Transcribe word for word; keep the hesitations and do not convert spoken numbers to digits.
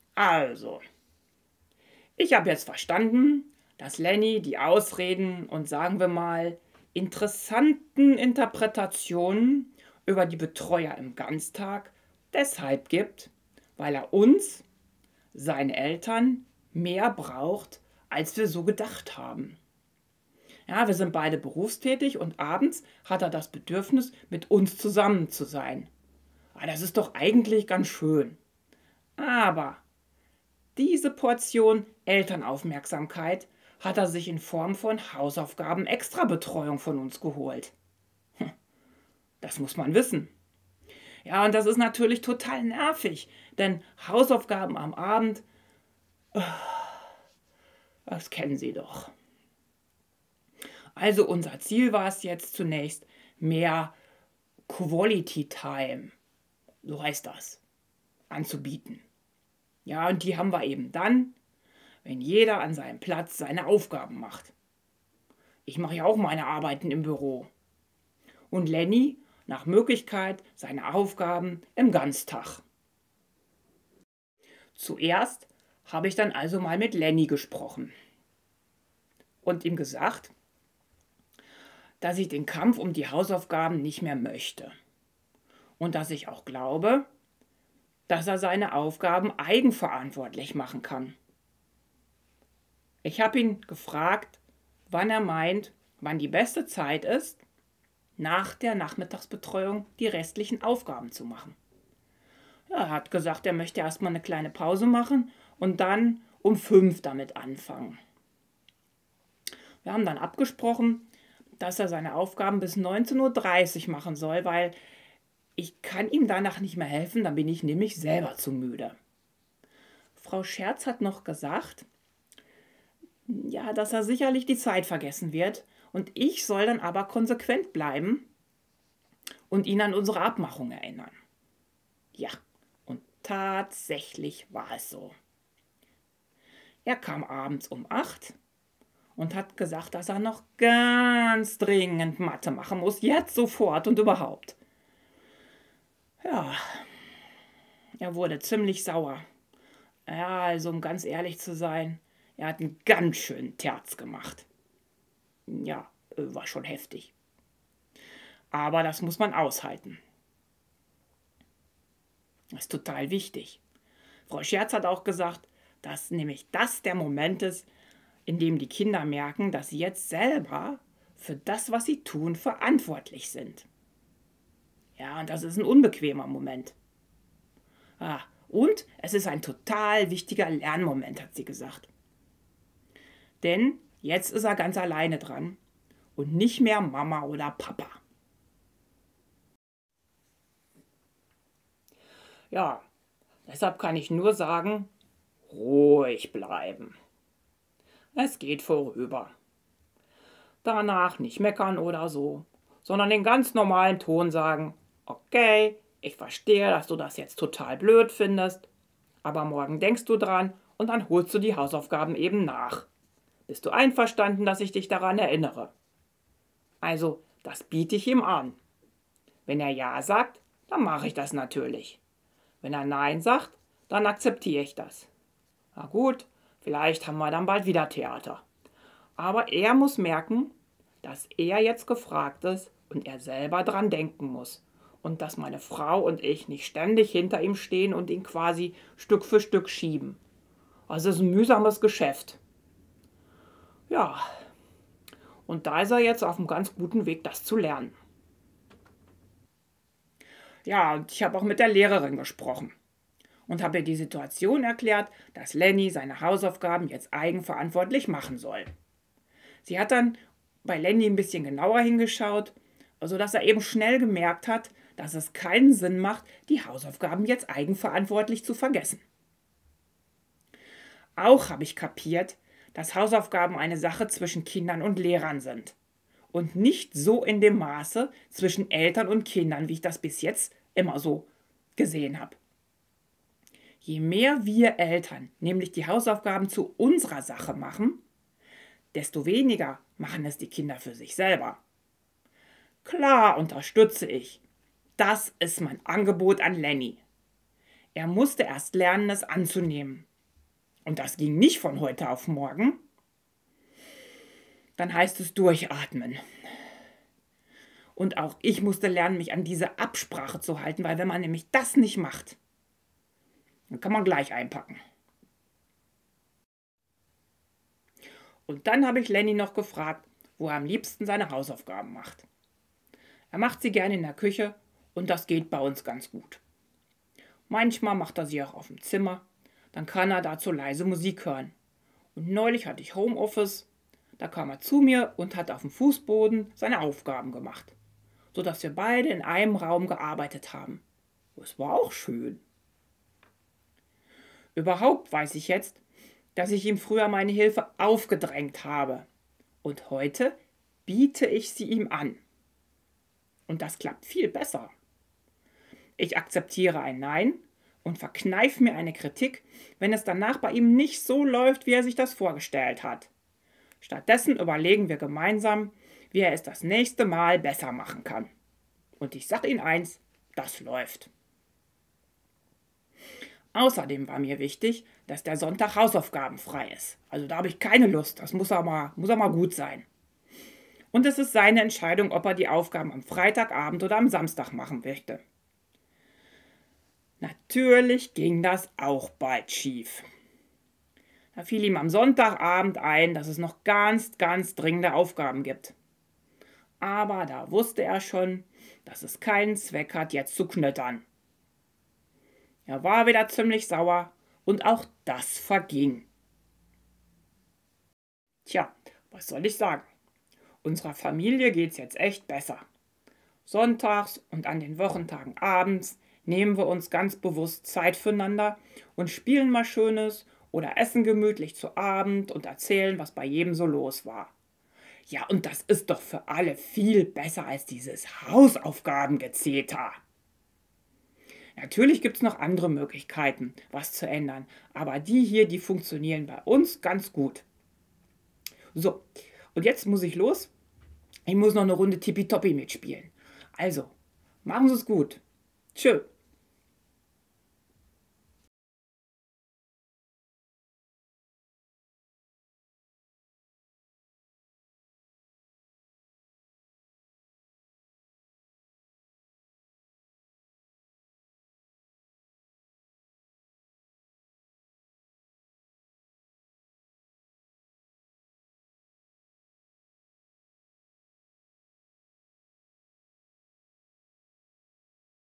Also, ich habe jetzt verstanden, dass Lenny die Ausreden und sagen wir mal interessanten Interpretationen über die Betreuer im Ganztag deshalb gibt, weil er uns, seine Eltern, mehr braucht, als wir so gedacht haben. Ja, wir sind beide berufstätig und abends hat er das Bedürfnis, mit uns zusammen zu sein. Ah, das ist doch eigentlich ganz schön. Aber diese Portion Elternaufmerksamkeit hat er sich in Form von Hausaufgaben Extrabetreuung von uns geholt. Das muss man wissen. Ja, und das ist natürlich total nervig, denn Hausaufgaben am Abend, das kennen Sie doch. Also unser Ziel war es jetzt zunächst, mehr Quality Time, so heißt das, anzubieten. Ja, und die haben wir eben dann, wenn jeder an seinem Platz seine Aufgaben macht. Ich mache ja auch meine Arbeiten im Büro. Und Lenny nach Möglichkeit seine Aufgaben im Ganztag. Zuerst habe ich dann also mal mit Lenny gesprochen und ihm gesagt, dass ich den Kampf um die Hausaufgaben nicht mehr möchte und dass ich auch glaube, dass er seine Aufgaben eigenverantwortlich machen kann. Ich habe ihn gefragt, wann er meint, wann die beste Zeit ist, nach der Nachmittagsbetreuung die restlichen Aufgaben zu machen. Ja, er hat gesagt, er möchte erstmal eine kleine Pause machen und dann um fünf damit anfangen. Wir haben dann abgesprochen, dass er seine Aufgaben bis neunzehn Uhr dreißig machen soll, weil ich kann ihm danach nicht mehr helfen, dann bin ich nämlich selber zu müde. Frau Scherz hat noch gesagt, ja, dass er sicherlich die Zeit vergessen wird und ich soll dann aber konsequent bleiben und ihn an unsere Abmachung erinnern. Ja, und tatsächlich war es so. Er kam abends um acht und hat gesagt, dass er noch ganz dringend Mathe machen muss, jetzt sofort und überhaupt. Ja, er wurde ziemlich sauer. Ja, also um ganz ehrlich zu sein, er hat einen ganz schönen Terz gemacht. Ja, war schon heftig. Aber das muss man aushalten. Das ist total wichtig. Frau Scherz hat auch gesagt, dass nämlich das der Moment ist, in dem die Kinder merken, dass sie jetzt selber für das, was sie tun, verantwortlich sind. Ja, und das ist ein unbequemer Moment. Ah, und es ist ein total wichtiger Lernmoment, hat sie gesagt. Denn jetzt ist er ganz alleine dran und nicht mehr Mama oder Papa. Ja, deshalb kann ich nur sagen, ruhig bleiben. Es geht vorüber. Danach nicht meckern oder so, sondern den ganz normalen Ton sagen, okay, ich verstehe, dass du das jetzt total blöd findest, aber morgen denkst du dran und dann holst du die Hausaufgaben eben nach. Bist du einverstanden, dass ich dich daran erinnere? Also, das biete ich ihm an. Wenn er Ja sagt, dann mache ich das natürlich. Wenn er Nein sagt, dann akzeptiere ich das. Na gut, vielleicht haben wir dann bald wieder Theater. Aber er muss merken, dass er jetzt gefragt ist und er selber dran denken muss. Und dass meine Frau und ich nicht ständig hinter ihm stehen und ihn quasi Stück für Stück schieben. Also es ist ein mühsames Geschäft. Ja, und da ist er jetzt auf einem ganz guten Weg, das zu lernen. Ja, und ich habe auch mit der Lehrerin gesprochen und habe ihr die Situation erklärt, dass Lenny seine Hausaufgaben jetzt eigenverantwortlich machen soll. Sie hat dann bei Lenny ein bisschen genauer hingeschaut, sodass er eben schnell gemerkt hat, dass es keinen Sinn macht, die Hausaufgaben jetzt eigenverantwortlich zu vergessen. Auch habe ich kapiert, dass Hausaufgaben eine Sache zwischen Kindern und Lehrern sind und nicht so in dem Maße zwischen Eltern und Kindern, wie ich das bis jetzt immer so gesehen habe. Je mehr wir Eltern nämlich die Hausaufgaben zu unserer Sache machen, desto weniger machen es die Kinder für sich selber. Klar unterstütze ich. Das ist mein Angebot an Lenny. Er musste erst lernen, es anzunehmen. Und das ging nicht von heute auf morgen. Dann heißt es durchatmen. Und auch ich musste lernen, mich an diese Absprache zu halten, weil wenn man nämlich das nicht macht, dann kann man gleich einpacken. Und dann habe ich Lenny noch gefragt, wo er am liebsten seine Hausaufgaben macht. Er macht sie gerne in der Küche und das geht bei uns ganz gut. Manchmal macht er sie auch auf dem Zimmer, dann kann er dazu leise Musik hören. Und neulich hatte ich Homeoffice, da kam er zu mir und hat auf dem Fußboden seine Aufgaben gemacht, sodass wir beide in einem Raum gearbeitet haben. Es war auch schön. Überhaupt weiß ich jetzt, dass ich ihm früher meine Hilfe aufgedrängt habe. Und heute biete ich sie ihm an. Und das klappt viel besser. Ich akzeptiere ein Nein und verkneife mir eine Kritik, wenn es danach bei ihm nicht so läuft, wie er sich das vorgestellt hat. Stattdessen überlegen wir gemeinsam, wie er es das nächste Mal besser machen kann. Und ich sage Ihnen eins, das läuft. Außerdem war mir wichtig, dass der Sonntag hausaufgabenfrei ist. Also da habe ich keine Lust, das muss er mal, muss er mal gut sein. Und es ist seine Entscheidung, ob er die Aufgaben am Freitagabend oder am Samstag machen möchte. Natürlich ging das auch bald schief. Da fiel ihm am Sonntagabend ein, dass es noch ganz, ganz dringende Aufgaben gibt. Aber da wusste er schon, dass es keinen Zweck hat, jetzt zu knöttern. Er war wieder ziemlich sauer und auch das verging. Tja, was soll ich sagen? Unserer Familie geht's jetzt echt besser. Sonntags und an den Wochentagen abends nehmen wir uns ganz bewusst Zeit füreinander und spielen mal Schönes oder essen gemütlich zu Abend und erzählen, was bei jedem so los war. Ja, und das ist doch für alle viel besser als dieses Hausaufgabengezeter. Natürlich gibt es noch andere Möglichkeiten, was zu ändern, aber die hier, die funktionieren bei uns ganz gut. So, und jetzt muss ich los. Ich muss noch eine Runde Tippitoppi mitspielen. Also, machen Sie es gut. Tschö.